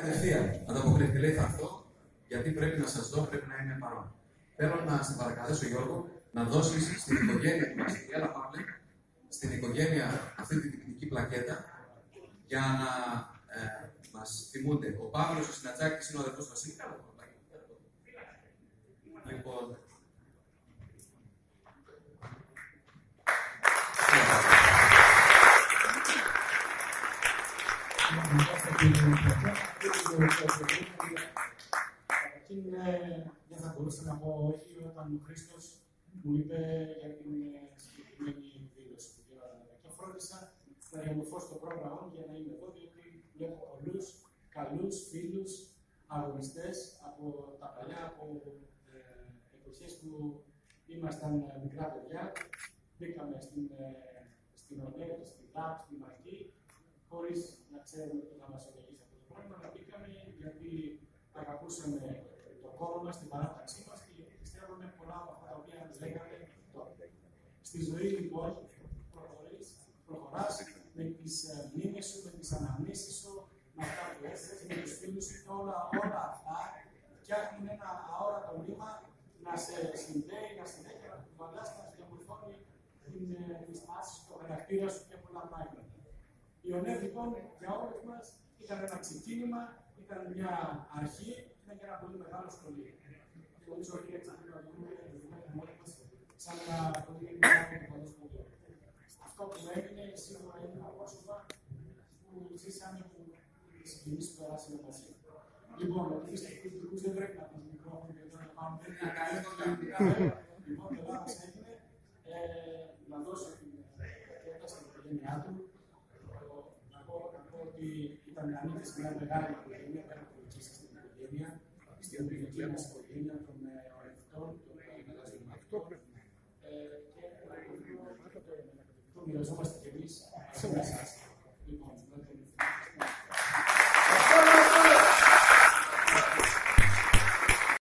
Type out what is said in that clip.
κατευθείαν ανταποκρίθηκε. Λέει: θα έρθω, γιατί πρέπει να σας δω, πρέπει να είμαι παρόν. Θέλω να σε παρακαλέσω, Γιώργο, να δώσεις στην οικογένεια μας, έλα Παύλε, στην οικογένεια αυτή τη τυπική πλακέτα, για να μας θυμούνται. Ο Παύλος ο Συνατζάκης είναι ο αδερφός του Βασίλη. Λοιπόν. Καταρχήν, δεν θα μπορούσα να πω όχι όταν ο Χρήστος μου είπε για την συγκεκριμένη δήλωση που γίνανε. Και φρόντισα να διαμορφώσω το πρόγραμμα για να είμαι εδώ, διότι βλέπω πολλούς καλούς φίλους αγωνιστές από τα παλιά, από εποχές που ήμασταν μικρά παιδιά. Μπήκαμε στην ΟΝΕ, στην ΛΑΠ, στην Μαρκή, χωρίς να ξέρουμε τι θα μας οδηγήσει αυτό το πράγμα. Αλλά μπήκαμε γιατί αγαπούσαμε το κόμμα μας, την παράταξή μας και γιατί πιστεύουμε πολλά από αυτά τα οποία μας λέγανε τότε. Στη ζωή λοιπόν προχωράς με τις μνήμες σου, με τις αναμνήσεις σου, με αυτά που έζησες, με τους φίλους σου και όλα αυτά φτιάχνουν ένα αόρατο νήμα να σε συνδέει, να συνέχεια να κουβαλάς, να σε διαμορφώνει τη στάση σου, το χαρακτήρα σου και πολλά πράγματα. Η ΟΝΕ λοιπόν για όλους μας ήταν ένα ξεκίνημα, ήταν μια αρχή, ήταν και ένα πολύ μεγάλο σχολείο. Και νομίζω ότι έτσι πρέπει να δούμε μόνοι μας σαν ένα πολύ μεγάλο σχολείο. Αυτό που έγινε σίγουρα είναι απόσωπα που ζήσαμε που οι συγκινήσεις που περάσαμε μαζί. Λοιπόν, εμείς τους πολιτικούς δεν πρέπει να πεις μικρόφωνο γιατί να πάμε δεν είναι αγκαλιά. Λοιπόν, το λάθος έγινε να δώσω την κέρτα στην οικογένειά του. Να πω ότι ήταν ανήκει σε μια μεγάλη οικογένεια, πέρα από την στην οικογένεια, στην δική μας οικογένεια των ορευτών, των μετασυμμαχτών και το μοιραζόμαστε κι εμείς σε εσάς.